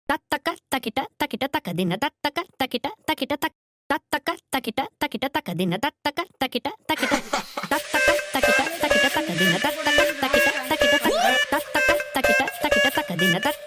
తత్తక తకిట తకిట తకదిన తత్తక తకిట తకిట తక్ తత్తక తకిట తకిట తకదిన తత్తక తకిట తకిట తత్తక తకిట తకిట తకదిన తత్తక తకిట తకిట తక్ తత్తక తకిట తకిట తకదిన తత్తక